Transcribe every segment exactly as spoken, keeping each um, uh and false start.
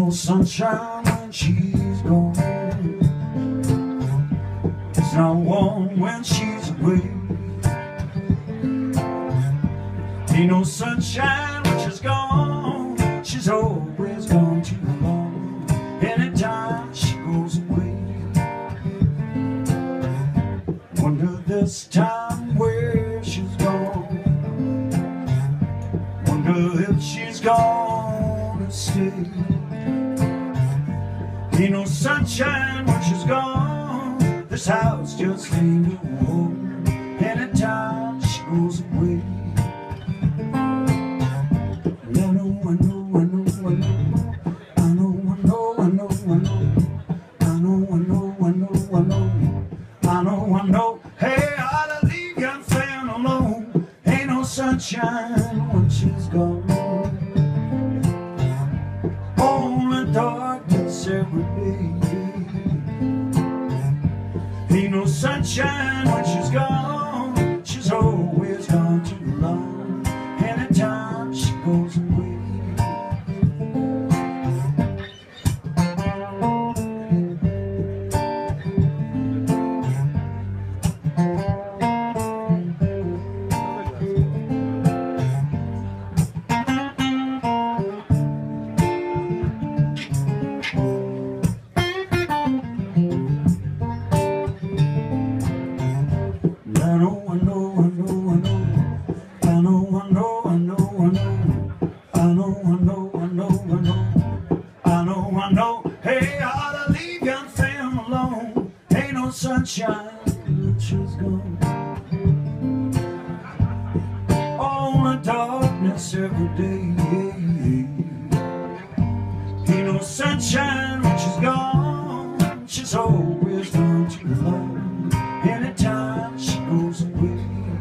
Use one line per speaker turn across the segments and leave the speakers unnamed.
no sunshine when she's gone. It's not warm when she's away. Ain't no sunshine when she's gone. She's always gone too long. Anytime she goes away, wonder this time where she's gone. Wonder if she's gonna stay. Ain't no sunshine when she's gone. This house just ain't no home. Anytime she goes away. I know, hey, I'll leave your fan alone. Ain't no sunshine when she's gone. Only darkness every day. Ain't no sunshine when she's gone. She's always gone too long. Anytime she goes away. I know, I know, I know, I know, I know, I know, I know, I know, I know, I know, I know, I know, I know. Hey, I ought to leave young fam alone. Ain't no sunshine when she's gone. Only darkness every day. Ain't no sunshine when she's gone. She's always gone too long. Anytime she goes away.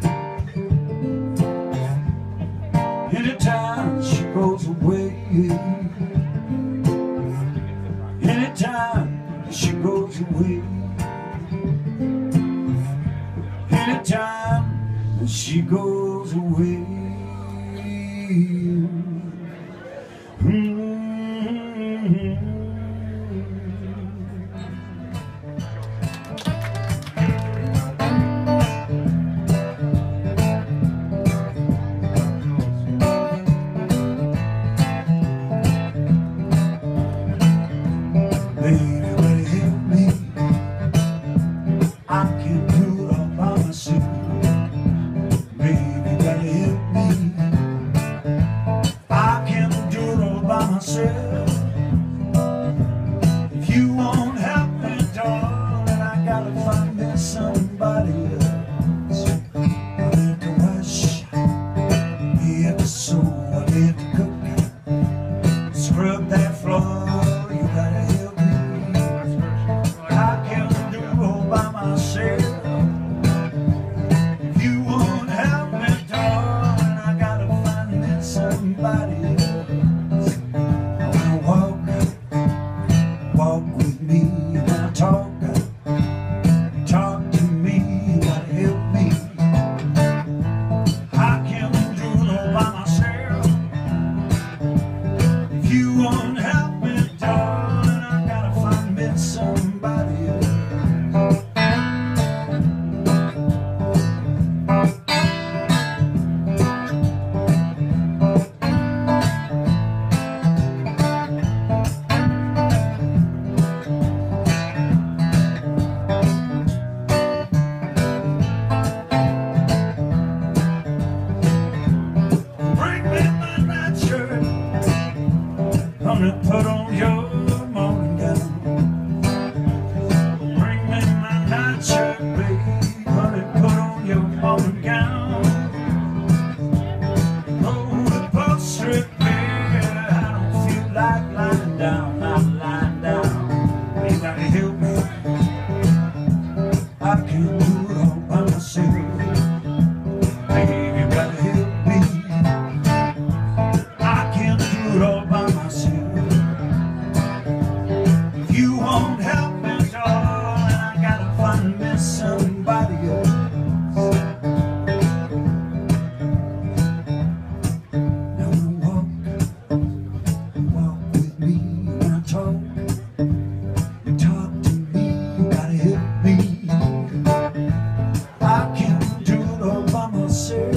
Anytime she goes away. Anytime she goes away. Anytime she goes away. Mm-hmm. Baby, help me. I can't do it all by myself. Baby, gotta help me. myself.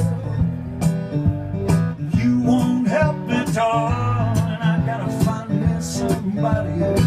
You won't help me, darling, and I gotta find me somebody else.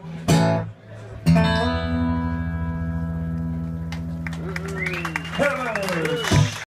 Hello.